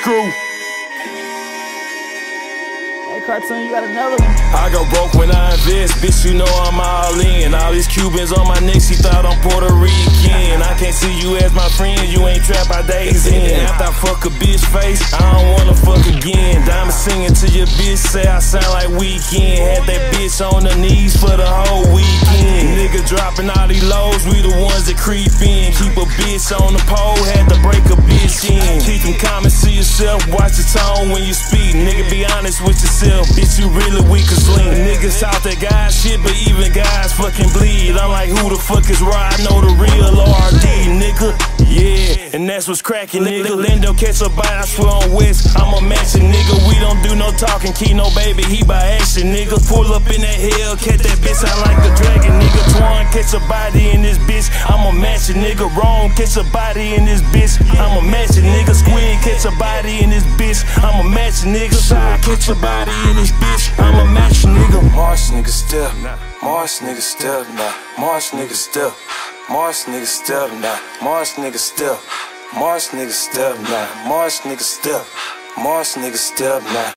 crew. Hey, Cartoon, you got another one? I go broke when I invest, bitch, you know I'm all in. All these Cubans on my neck, she thought I'm Puerto Rican. I can't see you as my friend, you ain't trapped by days in. After I fuck a bitch face, I don't wanna fuck again. Diamond singing to your bitch, say I sound like Weekend. Had that bitch on her knees for the whole weekend. Nigga dropping all these lows, we the ones that creep in. Keep a bitch on the pole, had to break a bitch in. Keep them comments to yourself, watch the tone when you speak. Nigga, be honest with yourself, bitch, you really weak as link. Niggas out that guys shit, but even guys fucking bleed. I'm like, who the fuck is right? I know the real RD, nigga. Yeah, and that's what's cracking, nigga. Lindo catch a bite, I swear on West, I'm a matching, nigga. We don't do no talking, Keno baby, he by action, nigga. Pull up in that hell, catch that bitch out like the dragon, nigga. Twan catch a body in this bitch, I'm a matching, nigga. Rome catch a body in this bitch, I'm a matching, nigga. Squid catch a body in this bitch, I'm a matching, nigga. Side catch a body in this bitch, I'm a matching, nigga. March nigga step, March nigga step now, March nigga step, March nigga step now, March nigga step, March nigga step now, March nigga step, March nigga step now.